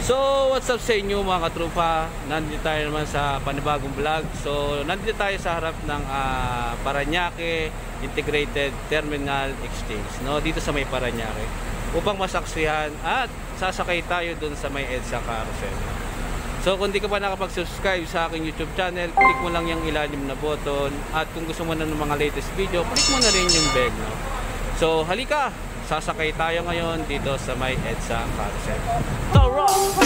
So, what's up sa inyo mga katrupa? Nandito tayo naman sa panibagong vlog. So, nandito tayo sa harap ng Parañaque Integrated Terminal Exchange, no? Dito sa may Parañaque, upang masaksihan at sasakay tayo dun sa may EDSA Carousel. So, kung di ka pa nakapag-subscribe sa aking YouTube channel, click mo lang yung ilalim na button. At kung gusto mo na ng mga latest video, click mo na rin yung bell, no? So, halika! Sasakay tayo ngayon dito sa may EDSA Carousel. Tara!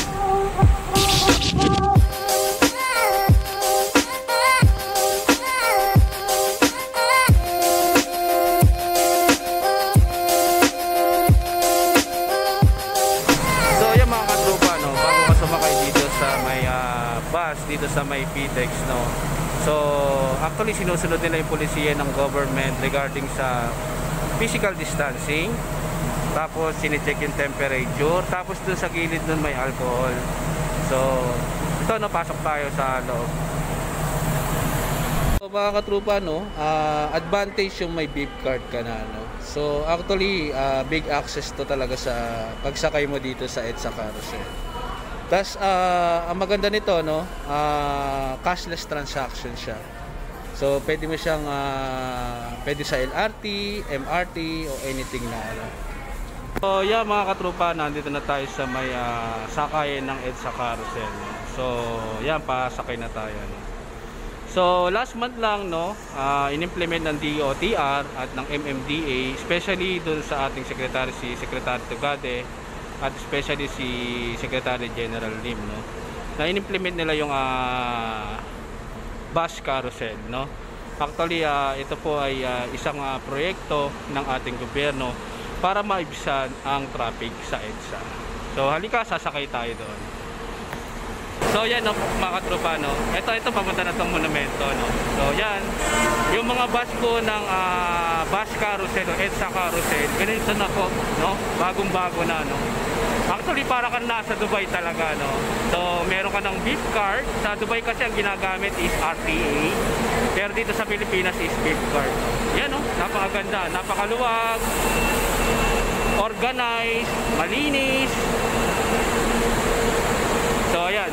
So yan mga katrupa, no, bago ka sumakay dito sa may bus, dito sa may PTEX, no. So actually sinusunod nila yung polisiya ng government regarding sa physical distancing. Tapos sine-check yung temperature. Tapos dun sa gilid nun may alcohol. So ito, no, pasok tayo sa loob. So mga katrupa, no, advantage yung may beep card ka na, no. So actually big access to talaga sa pagsakay mo dito sa EDSA Carousel. Tapos ang maganda nito, no, cashless transaction siya. So pwede mo siyang pwede sa LRT, MRT o anything na ano. So yeah mga katrupa, nandito na tayo sa may sakayan ng EDSA Carousel, no? So yan, pasakay na tayo, no? So last month lang, no, in-implement ng DOTR at ng MMDA, especially dun sa ating Secretary, si Secretary Tugade, at especially si Secretary General Lim, no, na in-implement nila yung bus carousel, no. Actually ito po ay isang proyekto ng ating gobyerno para maibisan ang traffic sa EDSA. So halika, sasakay tayo doon. So yan, no, mga katrupa, no, ito papunta na itong monumento, no. So yan, yung mga bus ko ng bus carousel o EDSA carousel, ganito na po, no, bagong bago na, no. Actually para ka nasa Dubai talaga, no. So meron ka ng beep card. Sa Dubai kasi ang ginagamit is RTA, pero dito sa Pilipinas is beep card, no. Yan, no, napakaganda, napakaluwag, organized, malinis. So ayan.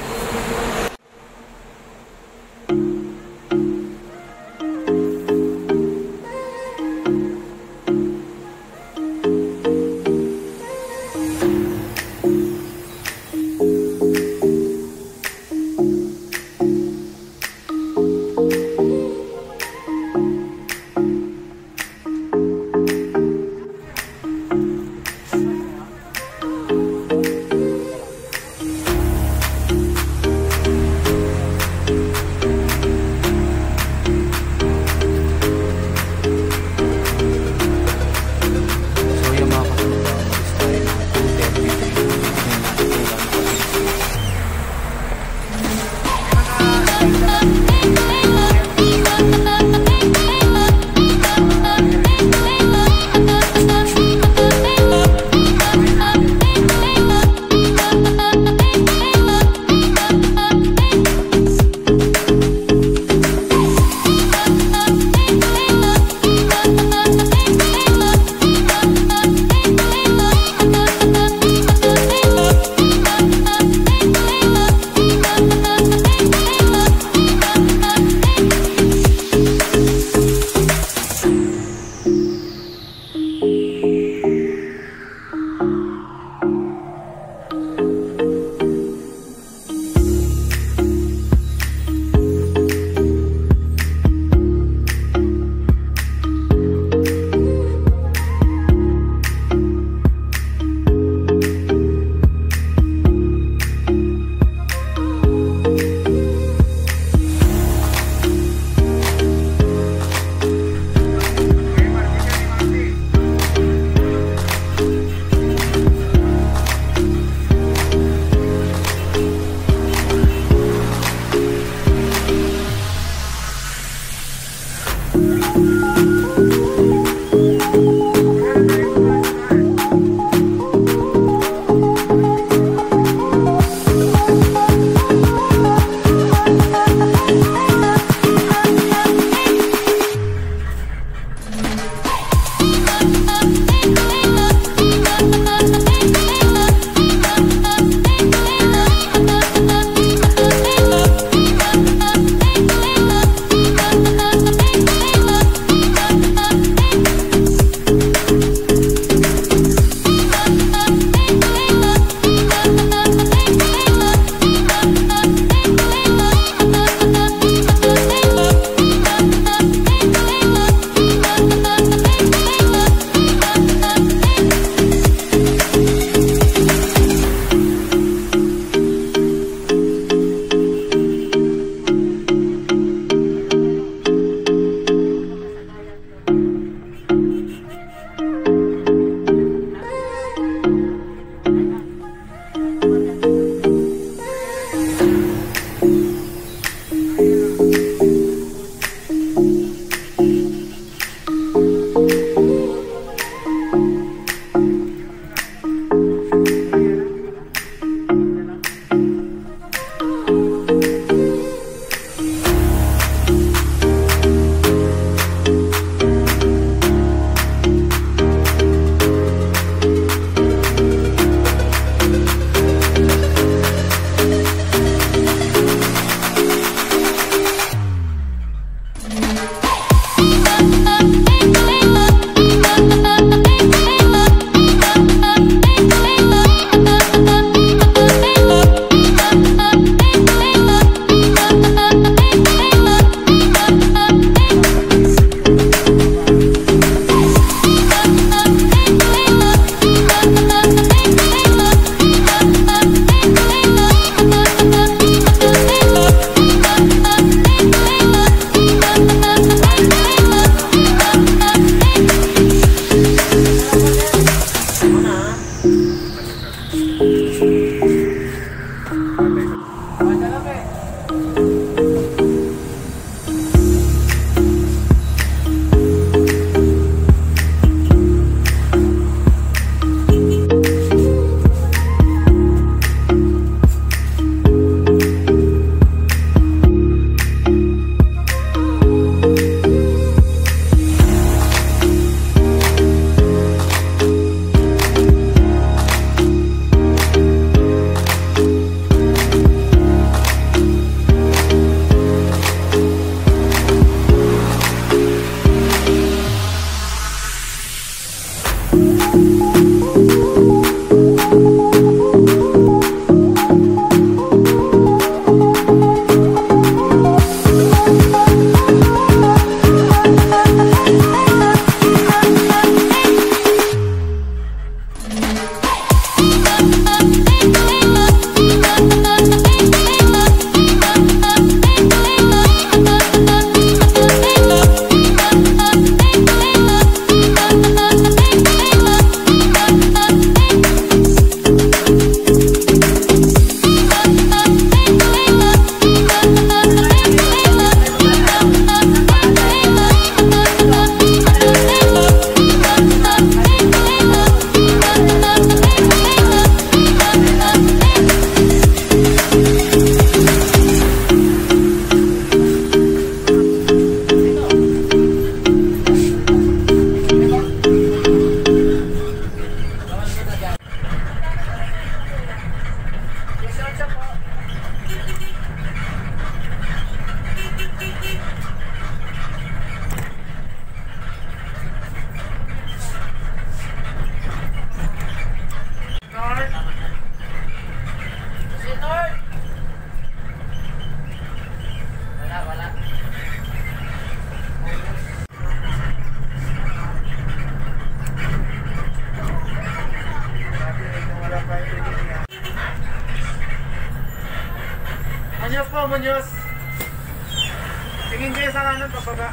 Munyos po, Munyos. Tingin kayo sa kanan, pabaga.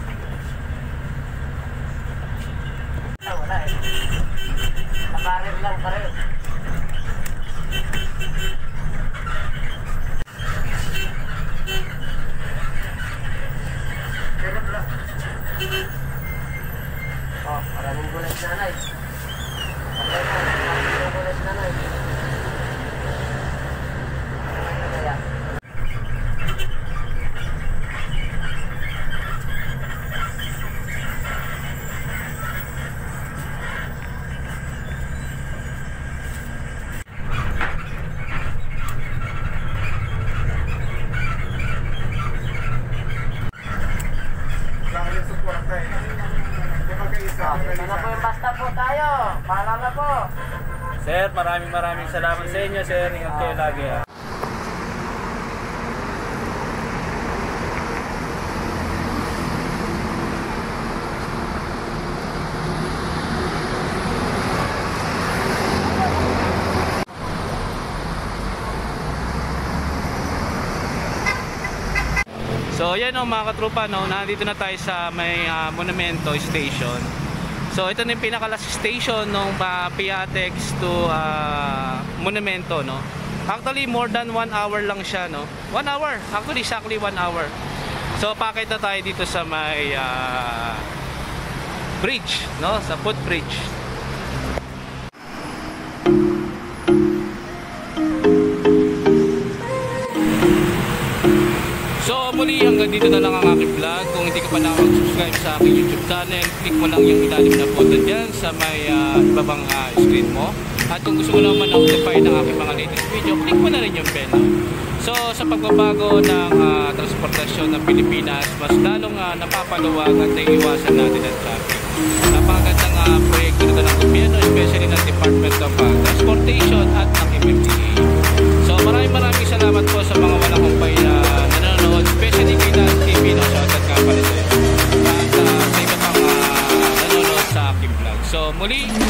Wala eh. Nakaril lang pareho. Kailan pala? Oh, maraming gulay si nanay. Maraming gulay si nanay. Kaya. Ito na po yung basta po tayo. Paalala po. Sir, maraming salamat sa inyo, sir. Ingat kayo lagi, ha. So yan o mga katropa, no, nandito na tayo sa may Monumento Station. So ito na yung pinaka-last station ng Piatex to Monumento, no. Actually more than 1 hour lang siya, no. 1 hour, actually exactly 1 hour. So paakit na tayo dito sa may bridge, no, sa footbridge. So muli hanggang dito na lang ang aking vlog. Kung hindi ka pa nakapag-subscribe sa aking YouTube channel, click mo lang yung ilalim na button dyan sa may ibabang screen mo. At kung gusto mo naman notify ng aking mga latest video, click mo na rin yung bell. So sa pagbabago ng transportasyon ng Pilipinas, mas lalong napapaluwag at naiiwasan natin ang traffic. Napakagandang proyekto nito ng gobyerno, especially ng Department of Transportation at ng MMDA. So maraming salamat po sa mga walang humpay na nanonood, especially kay Dan TV, no? Shoutout ka pala sa'yo. At sa iba pang nanonood sa aking vlog. So muli,